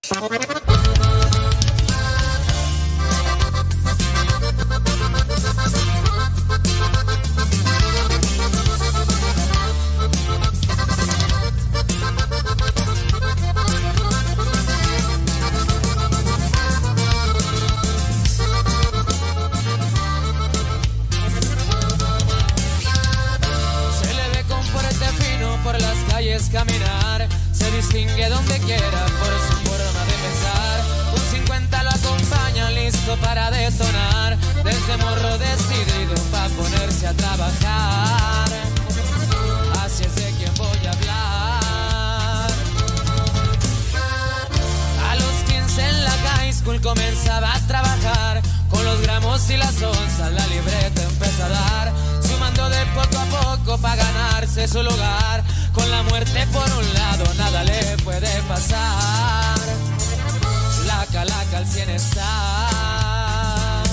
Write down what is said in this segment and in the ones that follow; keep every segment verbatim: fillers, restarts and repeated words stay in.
Por las calles caminar, se distingue donde quiera por su forma de pensar. Un cincuenta lo acompaña, listo para detonar. Desde morro decidido pa' ponerse a trabajar. Así es de quien voy a hablar. A los quince en la high school comenzaba a trabajar. Con los gramos y las onzas la libreta empezó a dar. Sumando de poco a poco pa' ganarse su lugar. Con la muerte por un lado nada le puede pasar. La calaca al cien está.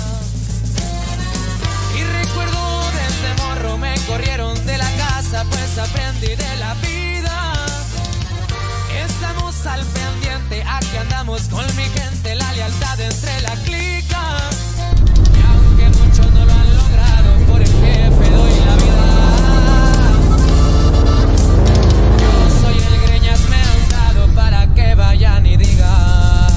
Y recuerdo desde morro me corrieron de la casa, pues aprendí de la vida. Estamos al pendiente, aquí andamos con mi gente, la lealtad entre la clica. Y aunque muchos no lo han logrado, por el jefe doy la vida. Para que vayan y digan.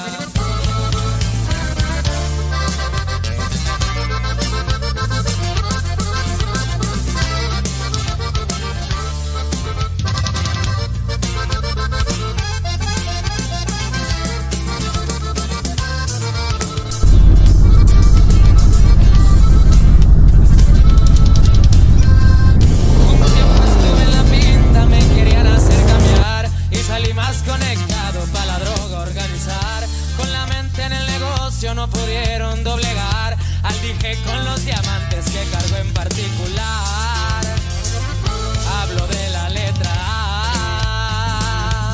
Un tiempo estuve en la pinta, me querían hacer cambiar y salí más conectado pa' la droga organizar. Con la mente en el negocio no pudieron doblegar al dije con los diamantes que cargo en particular. Hablo de la letra A.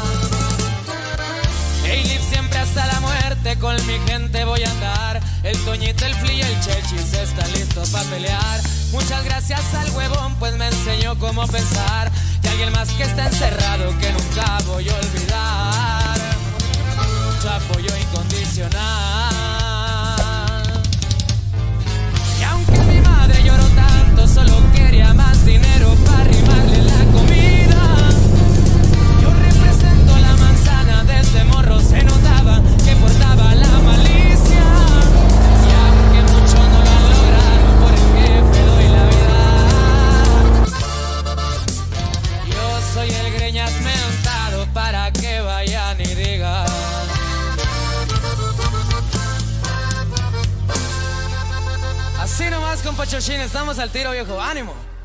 Eilif siempre hasta la muerte, con mi gente voy a andar. El Toñito, el Fli y el Chechis están listos pa' pelear. Muchas gracias al huevón, pues me enseñó cómo pensar. Y alguien más que está encerrado que nunca voy a olvidar. Su apoyo incondicional. Y aunque mi madre lloró tanto, solo quería más dinero para arrimarle la comida. Yo represento la manzana, desde morro se notaba que portaba la malicia. Y aunque muchos no lo han logrado, por el jefe doy la vida. Yo soy el greñas mentado para que vayan y digan. Así nomás, compa Chochín, estamos al tiro, viejo. ¡Ánimo!